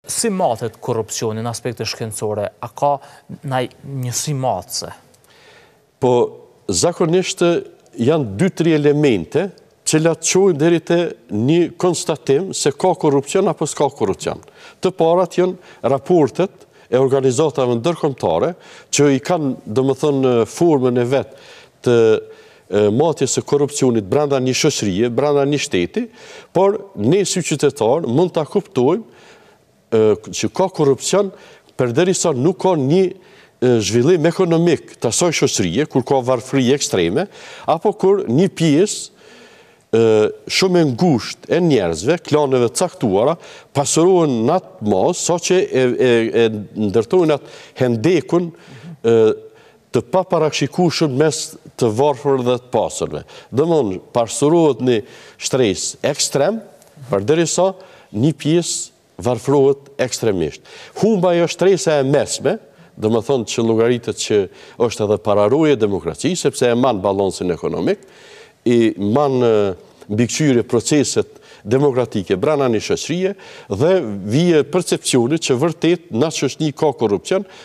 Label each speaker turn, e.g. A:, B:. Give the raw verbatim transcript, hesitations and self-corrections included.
A: Si matet korupcioni në aspekte shkencore? A ka një si matëse?
B: Po, zakonisht janë dy tri elemente cilat qojnë deri te një konstatim se ka korupcion apo s'ka korupcion. Të parat janë raportet e organizatave ndërkombëtare që i kanë, domethënë, formën e vet të matjes së korupcionit brenda një shoqërie, brenda një shteti, por ne si qytetar mund ta kuptojmë që ka korupcion përderisa nuk ka një zhvillim ekonomik të asaj shoqërie, kur ka varfëri ekstreme, apo kur një pjesë shumë e ngushtë e njerëzve, klaneve caktuara, pasurohen në atë mas, sa që e ndërtojnë atë hendekun të paparashikueshëm mes të varfër dhe të pasërve. Domthonë, pasurohet një shtresë ekstrem, përderisa një pjesë varfërohet ekstremisht. Humba ajo shtresa e mesme, dhe më thonë që llogaritet që është edhe pararoje demokraci, sepse e man balansin ekonomik, i man mbikëqyrje proceset demokratike brenda një shoqërie dhe vije percepcioni që vërtet në shoqëni ka korrupsion,